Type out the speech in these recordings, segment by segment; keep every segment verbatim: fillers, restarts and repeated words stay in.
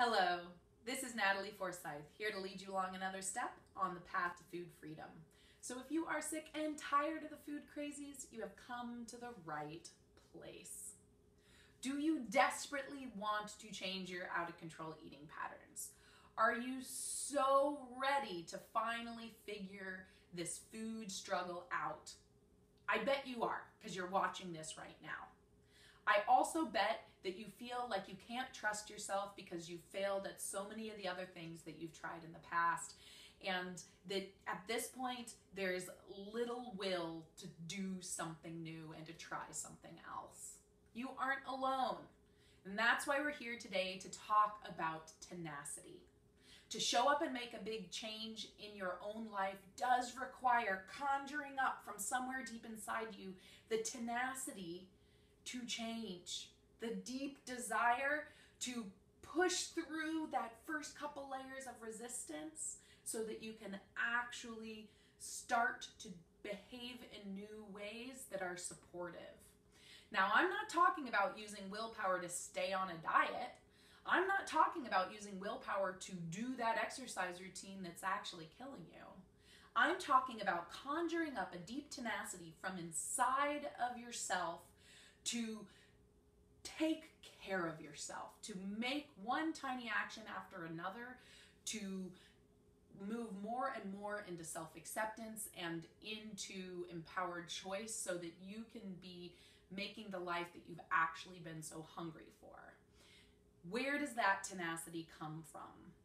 Hello, this is Natalie Forsyth, here to lead you along another step on the path to food freedom. So if you are sick and tired of the food crazies, you have come to the right place. Do you desperately want to change your out of control eating patterns? Are you so ready to finally figure this food struggle out? I bet you are, because you're watching this right now. I also bet that you feel like you can't trust yourself because you've failed at so many of the other things that you've tried in the past, and that at this point there's little will to do something new and to try something else. You aren't alone, and that's why we're here today to talk about tenacity. To show up and make a big change in your own life does require conjuring up from somewhere deep inside you the tenacity to change, the deep desire to push through that first couple layers of resistance so that you can actually start to behave in new ways that are supportive. Now, I'm not talking about using willpower to stay on a diet. I'm not talking about using willpower to do that exercise routine that's actually killing you. I'm talking about conjuring up a deep tenacity from inside of yourself to take care of yourself, to make one tiny action after another, to move more and more into self-acceptance and into empowered choice so that you can be making the life that you've actually been so hungry for. Where does that tenacity come from?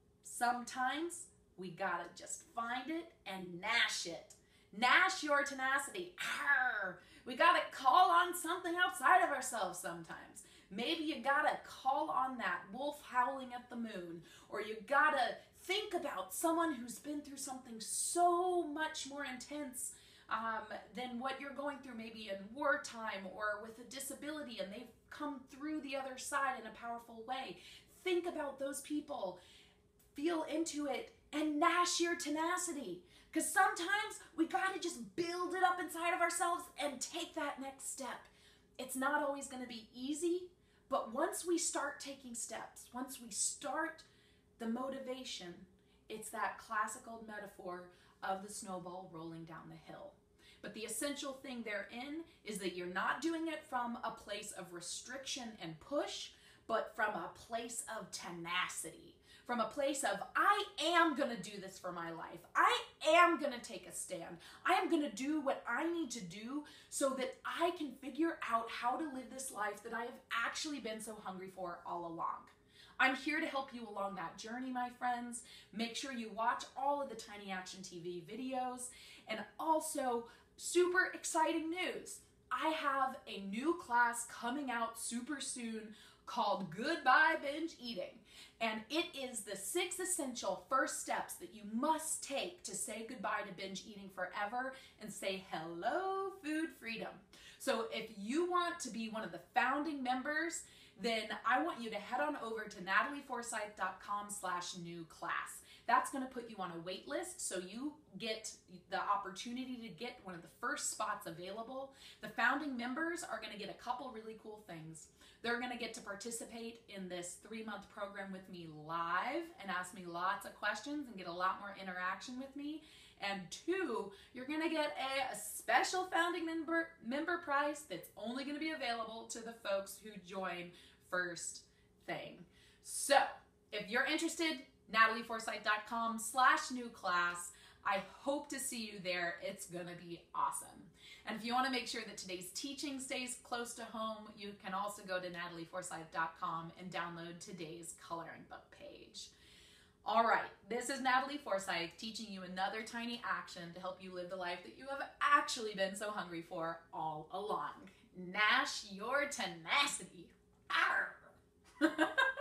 Sometimes we gotta just find it and gnash it. Gnash your tenacity. Arr! We gotta call on something outside of ourselves sometimes. Maybe you gotta call on that wolf howling at the moon, or you gotta think about someone who's been through something so much more intense um, than what you're going through, maybe in wartime or with a disability, and they've come through the other side in a powerful way. Think about those people, feel into it, and gnash your tenacity. Because sometimes we gotta just build it up inside of ourselves and take that next step. It's not always gonna be easy, but once we start taking steps, once we start the motivation, it's that classical metaphor of the snowball rolling down the hill. But the essential thing therein is that you're not doing it from a place of restriction and push, but from a place of tenacity. From a place of, I am gonna do this for my life. I am gonna take a stand. I am gonna do what I need to do so that I can figure out how to live this life that I have actually been so hungry for all along. I'm here to help you along that journey, my friends. Make sure you watch all of the Tiny Action T V videos. And also, super exciting news. I have a new class coming out super soon called Goodbye Binge Eating. And it is the six essential first steps that you must take to say goodbye to binge eating forever and say hello food freedom. So if you want to be one of the founding members, then I want you to head on over to natalieforsyth.com slash new class. That's going to put you on a wait list, so you get the opportunity to get one of the first spots available. The founding members are going to get a couple really cool things. They're going to get to participate in this three-month program with me live and ask me lots of questions and get a lot more interaction with me. And two, you're going to get a, a special founding member, member price that's only going to be available to the folks who join first thing. So if you're interested, natalieforsyth.com slash new class. I hope to see you there. It's gonna be awesome. And if you want to make sure that today's teaching stays close to home, you can also go to natalieforsyth dot com and download today's coloring book page. All right, this is Natalie Forsyth teaching you another tiny action to help you live the life that you have actually been so hungry for all along. Gnash your tenacity. Arr!